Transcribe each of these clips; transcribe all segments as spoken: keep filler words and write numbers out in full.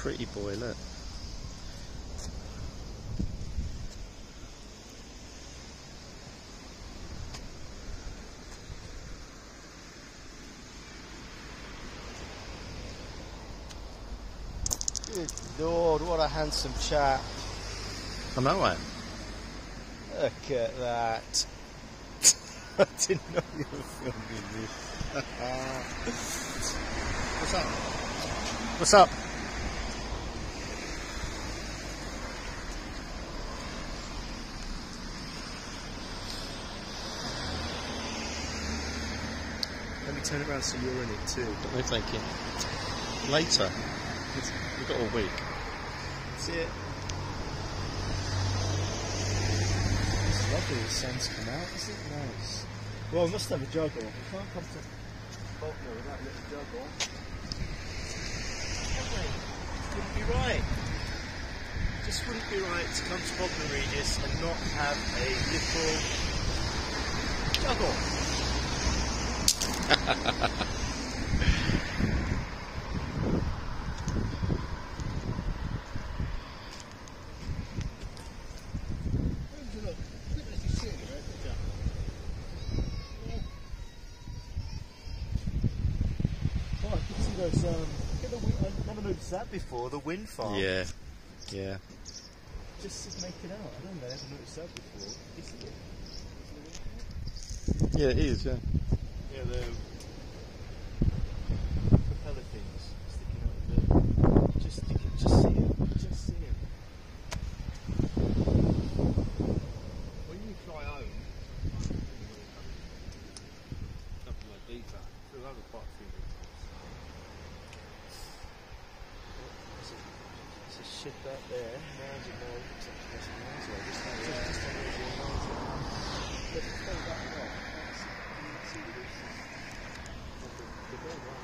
pretty boy, look. Good Lord, what a handsome chap. I know it. Look at that. I didn't know you were filming this. What's up? What's up? Let me turn around so you're in it too. No thank you. Later. We've got all week. See it? It's lovely, the sun's come out, isn't it? Nice. Well, we must have a jug on. We can't come to Faulkner without a little jug on. Wouldn't be right. Just wouldn't be right to come to Faulkner Regis and not have a little jug on. Those, um, get the wind, I've never noticed that before, the wind farm. Yeah, yeah. Just to make it out, I don't know, I haven't noticed that before. Isn't it? Yeah, it is, yeah. Yeah, the propeller things sticking out of the... Just, you can just see it, just see it. When you fly home, something like these, you'll have a quite a few. Ship that there, round and round, except for this one, so just just just on the edge of the mountain. But it's very back off. That's you can see the roof. The bird right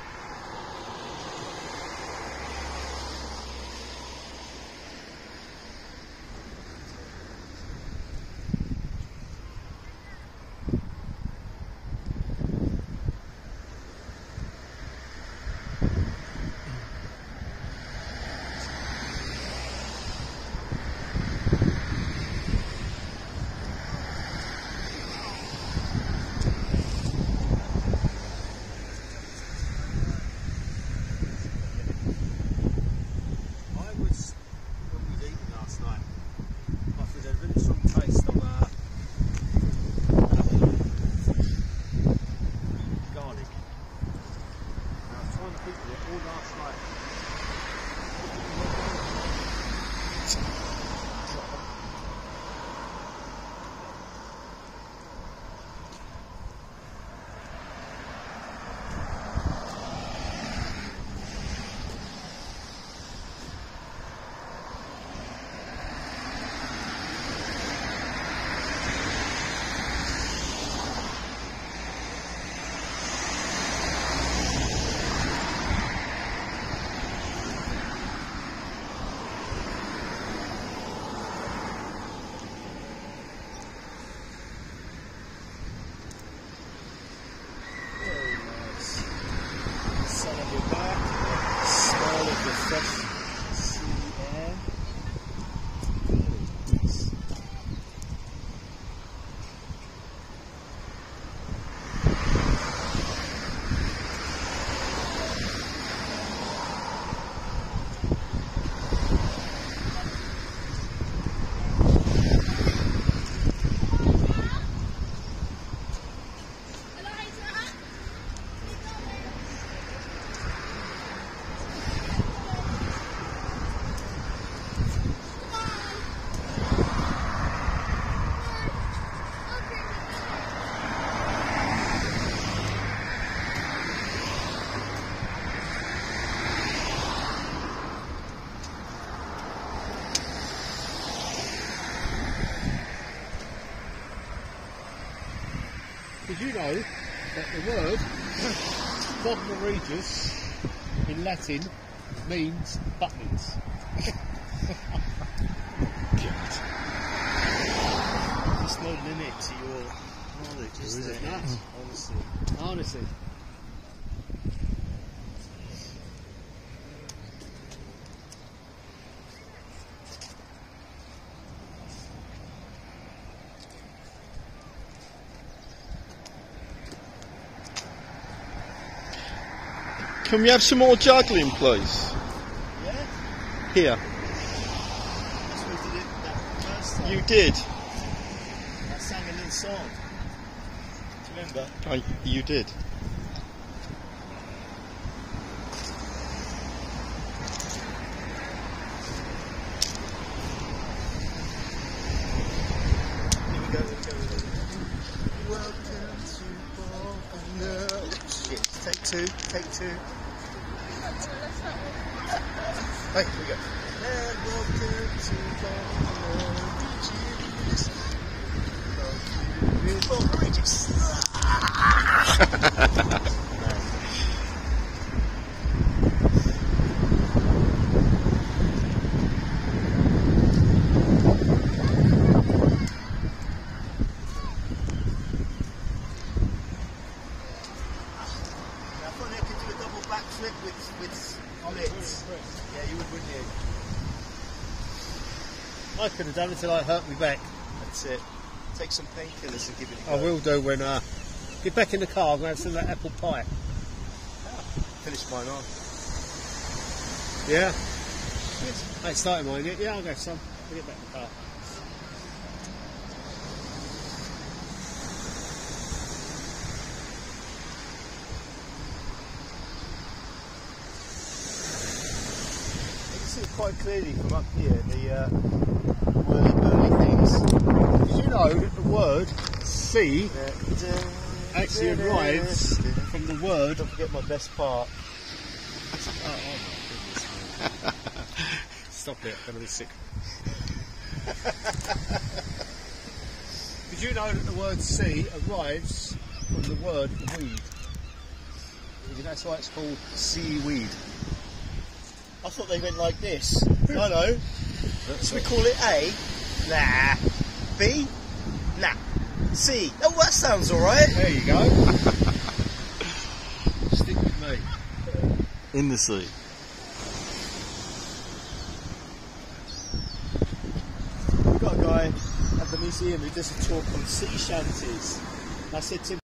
fresh sea air. Did you know that the word Faulkner Regis in Latin means buttons? There's no limit to your knowledge, is there? Not? Honestly. Honestly. Can we have some more juggling, please? Yeah? Here. That's what we did it that first time. You did. I sang a little song. Do you remember? I, you did. Here we go, here we go, here we go. Welcome to Baltimore. Shit, take two, take two. Right, here we go. And welcome to Baltimore Regis. Baltimore Regis. Backflip with with splits. Yeah, you would, wouldn't you? I could have done it until I hurt my back. That's it. Take some painkillers and give it a I go. will do when uh, get back in the car. I'm going to have some of that apple pie. Finish mine off. Yeah. Yes. I ain't started mine yet. Yeah, I'll go some. I'll get back in the car. Quite clearly from up here, the uh, whirly burly things. Did you know that the word sea actually arrives from the word? Don't forget my best part. Oh, oh my goodness. Stop it, I'm going to be sick. Did you know that the word sea arrives from the word weed? That's why it's called seaweed. I thought they went like this. I know. Should we call it A? Nah. B? Nah. C? Oh, that sounds alright. There you go. Stick with me. In the sea. We've got a guy at the museum who does a talk on sea shanties. I said to him,